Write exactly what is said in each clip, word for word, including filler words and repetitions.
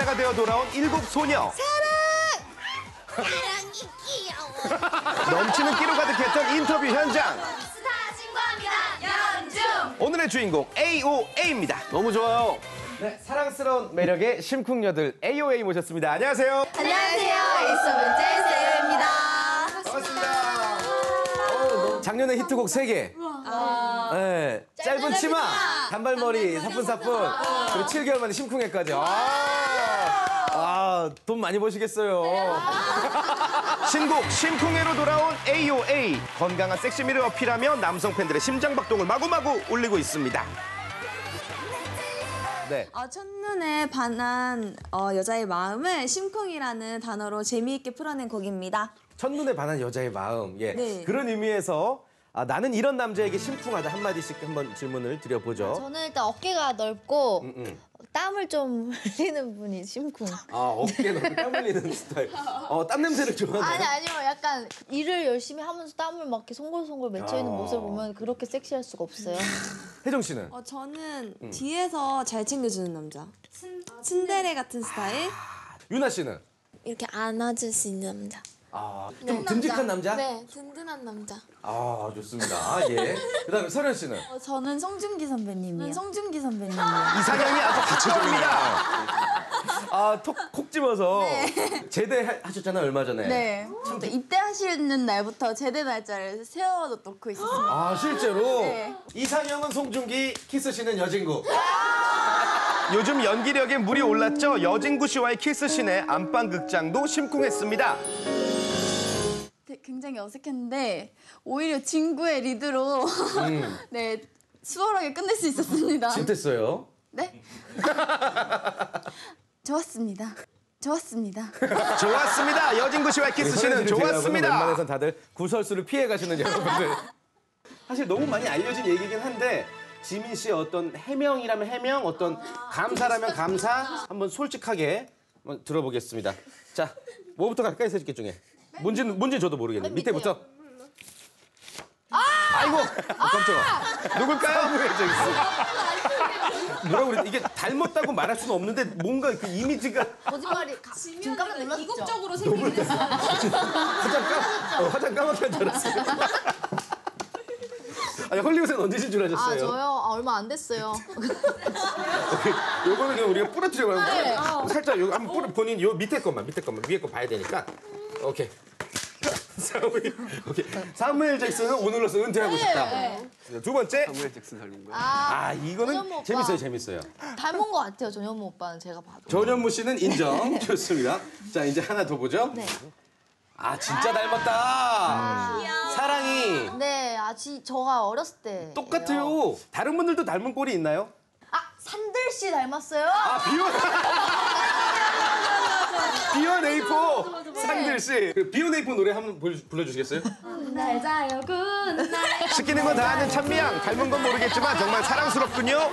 여자가 되어 돌아온 일곱 소녀. 사랑! 사랑이 귀여워. 넘치는 끼로 가득했던 인터뷰 현장. 스타 신고합니다. 연중! 오늘의 주인공 에이오에이입니다. 너무 좋아요. 네, 사랑스러운 매력의 심쿵녀들 에이오에이 모셨습니다. 안녕하세요. 안녕하세요. 에이서벤제 세요입니다. 반갑습니다. 어, 작년에 히트곡 세 개. 아. 네, 짧은 치마, 단발머리, 사뿐사뿐, 그리고 칠 개월 만에 심쿵해까지. 아, 아, 돈 많이 버시겠어요. 신곡 심쿵해로 돌아온 에이오에이. 건강한 섹시미를 어필하며 남성 팬들의 심장박동을 마구마구 울리고 있습니다. 네. 어, 첫눈에 반한 어, 여자의 마음을 심쿵이라는 단어로 재미있게 풀어낸 곡입니다. 첫눈에 반한 여자의 마음. 예. 네. 그런 의미에서 아, 나는 이런 남자에게 심쿵하다 한마디씩 한번 질문을 드려보죠. 저는 일단 어깨가 넓고 음, 음. 땀을 좀 흘리는 분이 심쿵. 아, 어깨 넓고 땀 흘리는 스타일. 어, 땀 냄새를 좋아하나요? 아니 아니요. 약간 일을 열심히 하면서 땀을 막 이렇게 송골송골 맺혀 있는 아. 모습을 보면 그렇게 섹시할 수가 없어요. 혜정 씨는? 어, 저는 뒤에서 잘 챙겨주는 남자. 츤데레 같은 스타일. 유나 씨는? 이렇게 안아줄 수 있는 남자. 아, 좀 듬직한 남자? 네, 든든한 남자. 아, 좋습니다. 아, 예. 그다음에 설현 씨는? 어, 저는 송중기 선배님이요. 송중기 선배님이요. 이상형이 아주 구체적입니다. 아, 톡, 콕 집어서 제대하셨잖아요, 얼마 전에. 네. 저 입대하시는 날부터 제대 날짜를 세워놓고 있었습니다. 아, 실제로? 네. 이상형은 송중기, 키스 씨는 여진구. 요즘 연기력에 물이 올랐죠? 여진구 씨와의 키스 씬의 안방극장도 심쿵했습니다. 네, 굉장히 어색했는데 오히려 진구의 리드로 음. 네 수월하게 끝낼 수 있었습니다. 어땠어요? 네? 좋았습니다. 좋았습니다. 좋았습니다. 여진구 씨와의 키스 씬은 좋았습니다. 웬만해선 다들 구설수를 피해 가시는 여러분들. 사실 너무 많이 알려진 얘기긴 한데 지민 씨의 어떤 해명이라면 해명, 어떤 감사라면 감사 한번 솔직하게 한번 들어보겠습니다. 자, 뭐부터 갈까요, 세 개 중에? 뭔지는 뭔지 저도 모르겠네. 밑에부터. 아이고, 어, 깜짝아. 누굴까요? 뭐라고 그랬지? 이게 닮았다고 말할 수는 없는데 뭔가 그 이미지가 거짓말이 가, 지금 깜짝 놀랐죠? 이국적으로 생기긴 했어요. 화장 까, 어, 화장 까맣게 한 줄 알았어요. 아니, 헐리우드엔 언제신 줄 아셨어요? 아 저요? 아, 얼마 안 됐어요. 요거는 그냥 우리가 부러뜨려 가지고 네. 살짝 요 한번 뿌려 본인 요 밑에 것만 밑에 것만 위에 거 봐야 되니까. 오케이. 사무엘, 오케이. 사무엘 잭슨은 오늘로서 은퇴하고 싶다. 네. 두 번째. 사무엘 잭슨 닮은 거야? 아, 아, 이거는 전현무 오빠. 재밌어요, 재밌어요. 닮은 것 같아요, 전현무 오빠는 제가 봐도. 전현무 씨는 인정. 좋습니다. 자, 이제 하나 더 보죠. 네. 아, 진짜 닮았다. 사랑이. 네, 아직 저가 어렸을 때. 똑같아요. 다른 분들도 닮은 꼴이 있나요? 아, 산들 씨 닮았어요? 아, 비원. 비원 에이포 상들 씨. 그 비원 에이포 노래 한번 불러주시겠어요? 날 자요, 굿날. 시키는 건 다 하는 찬미양. 닮은 건 모르겠지만 정말 사랑스럽군요.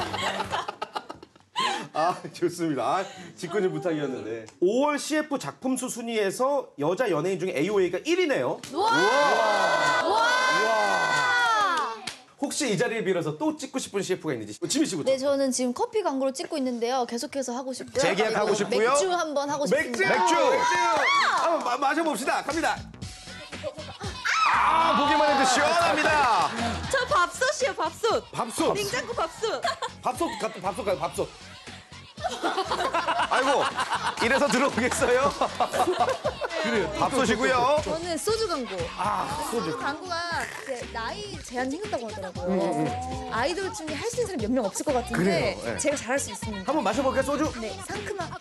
아, 좋습니다. 아, 직권의 부탁이었는데. 오월 씨에프 작품수 순위에서 여자 연예인 중에 에이오에이가 일 위네요. 와! 와! 혹시 이 자리를 빌어서 또 찍고 싶은 씨에프가 있는지. 지민 씨부터. 네, 저는 지금 커피 광고를 찍고 있는데요. 계속해서 하고 싶고요. 재계약하고 그리고 싶고요. 맥주 한번 하고 싶습니다. 맥주! 맥주! 한번 마, 마셔봅시다. 갑니다. 아, 보기만 해도 시원합니다. 저 밥솥이요, 밥솥. 밥솥. 냉장고 밥솥. 밥솥 같은 밥솥 가요, 밥솥. 아이고, 이래서 들어오겠어요? 그래요. 밥솥이고요. 저는 소주 광고. 아, 소주. 광고가 이제 나이 제한이 생겼다고 하더라고요. 아이돌 중에 할 수 있는 사람이 몇 명 없을 것 같은데 그래요, 네. 제가 잘할 수 있습니다. 한번 마셔볼까요, 소주? 네, 상큼한.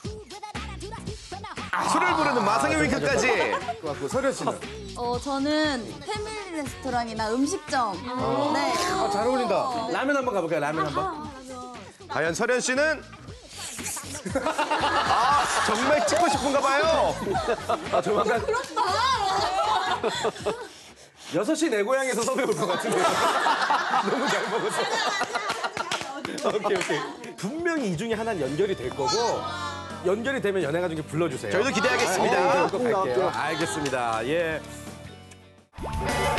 술을 부르는 마성의 윙크까지. 고맙고, 서련 씨는? 어, 저는 패밀리 레스토랑이나 음식점. 네. 아, 잘 어울린다. 라면 한번 가볼까요, 라면 한번? 과연 서련 씨는? 아, 정말 찍고 싶은가 봐요. 아, 조만간. 여섯 시 내 고향에서 섭외 올 것 같은데요. 너무 잘 먹어서. 오케이, 오케이. 분명히 이 중에 하나는 연결이 될 거고, 연결이 되면 연예가 중에 불러주세요. 저희도 기대하겠습니다. 아, 꼭 갈게요. 알겠습니다. 예.